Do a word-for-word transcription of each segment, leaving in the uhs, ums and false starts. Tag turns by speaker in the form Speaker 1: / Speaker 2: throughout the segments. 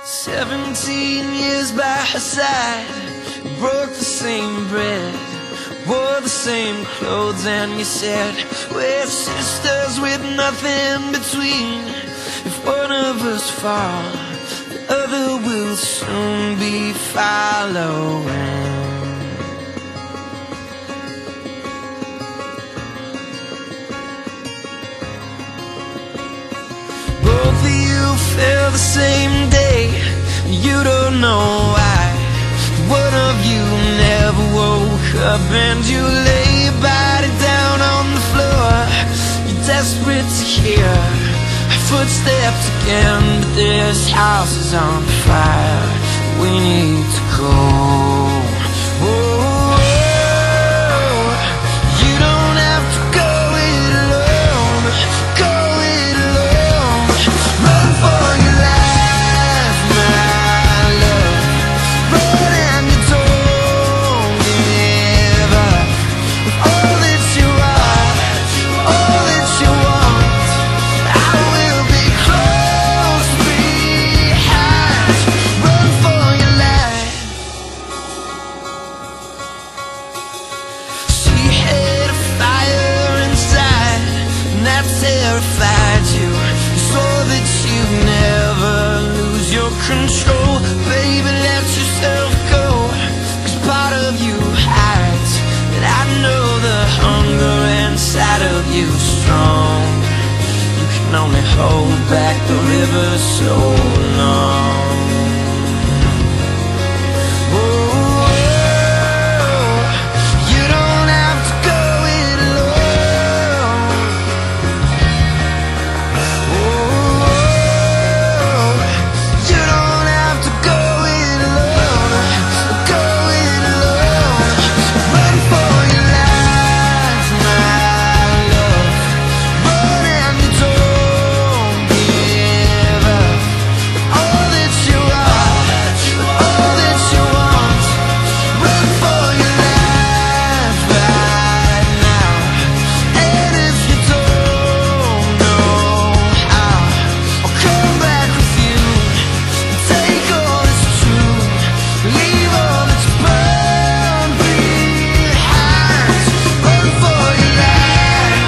Speaker 1: Seventeen years by her side, broke the same bread, wore the same clothes, and you said we're sisters with nothing between. If one of us falls, the other will soon be following. Both of you fell the same day, you don't know why. One of you never woke up and you lay your body down on the floor. You're desperate to hear footsteps again, but this house is on fire. We need to go. Whoa. You don't have to go it alone. Go it alone. Run for your life, my love. Run and you don't give up. With all that you are, all that you want, I will be close behind. Run for your life. She had a fire inside, and that terrified you. You saw that you never lose your control. Baby, let yourself go, 'cause part of you hides, and I know the hunger inside of you is strong. You can only hold back the river so long. Whoa, you don't have to go it alone. Whoa, you don't have to go it alone. Go it alone. Run for your life, my love. Run and you don't give up. All that you are, all that you want. Run for your life right now. And if you don't know how, I'll come back with you. Take all that's true, leave all that's burned behind. Run for your life.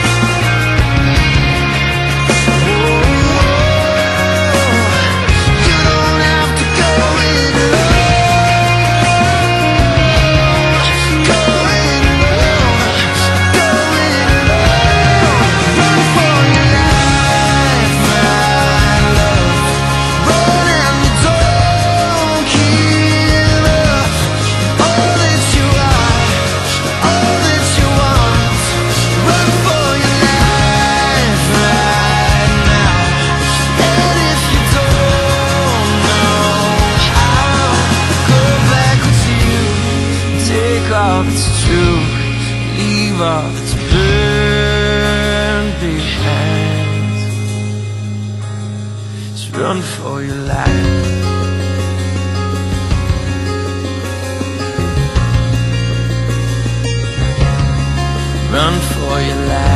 Speaker 1: You don't have to go it alone. Go it alone. Go it alone. Run for your life, my love. Run and you don't give up. All that you are, all that you want. Run for your life right now. And if you don't know how, go back with you. Take all that's true, leave all that's burned behind. Just run for your life. Run for your life.